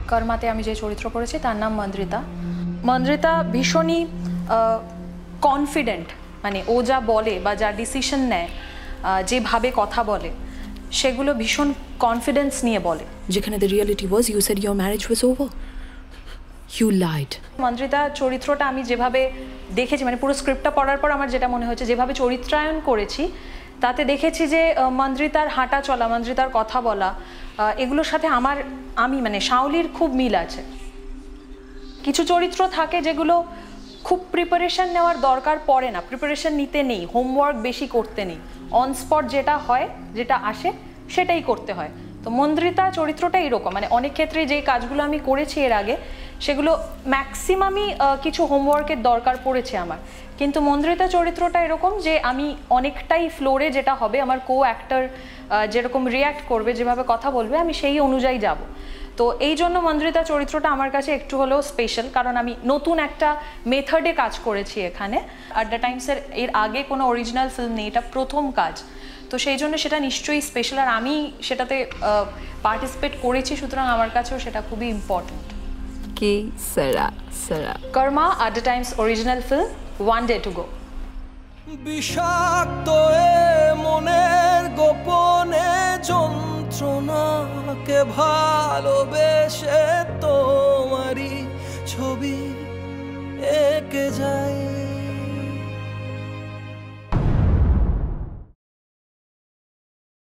কর্মাতে আমি যে চরিত্র করেছি তার নাম মন্দ্রিতা। মন্দ্রিতা ভীষণই কনফিডেন্ট, মানে ও যা বলে বা যা ডিসিশন নেয়, যেভাবে কথা বলে সেগুলো ভীষণ কনফিডেন্স নিয়ে বলে। যেখানে the reality was you said your marriage was over, you lied. Mandrita চরিত্রটা আমি যেভাবে দেখেছি, মানে পুরো স্ক্রিপ্টটা পড়ার পর আমার যেটা মনে হয়েছে, যেভাবে চরিত্রায়ন করেছি তাতে দেখেছি যে মন্দ্রিতার হাঁটা চলা, মন্দ্রিতার কথা বলা, এগুলোর সাথে আমি মানে শাওলির খুব মিল আছে। কিছু চরিত্র থাকে যেগুলো খুব প্রিপারেশন নেওয়ার দরকার পড়ে না, প্রিপারেশন নিতে নেই, হোমওয়ার্ক বেশি করতে নেই, অন স্পট যেটা হয়, যেটা আসে সেটাই করতে হয়। তো মন্দ্রিতা চরিত্রটা এরকম, মানে অনেক ক্ষেত্রে যেই কাজগুলো আমি করেছি এর আগে সেগুলো ম্যাক্সিমামই কিছু হোমওয়ার্কের দরকার পড়েছে আমার, কিন্তু মন্দ্রিতা চরিত্রটা এরকম যে আমি অনেকটাই ফ্লোরে যেটা হবে, আমার কো অ্যাক্টর যেরকম রিয়্যাক্ট করবে, যেভাবে কথা বলবে, আমি সেই অনুযায়ী যাব। তো এই জন্য মন্দ্রিতা চরিত্রটা আমার কাছে একটু হলেও স্পেশাল, কারণ আমি নতুন একটা মেথডে কাজ করেছি এখানে। আড্ডা টাইমসের এর আগে কোনো অরিজিনাল ফিল্ম নেই, এটা প্রথম কাজ, তো সেই জন্য সেটা নিশ্চয়ই স্পেশাল, আর আমি সেটাতে পার্টিসিপেট করেছি, সুতরাং আমার কাছেও সেটা খুবই ইম্পর্টেন্ট। কি সারা কর্মা, Adda Times original film, one day to go. বিষাক্ত মনের গোপনে যন্ত্রণাকে ভালোবেসে তোমারই ছবি এঁকে যায়।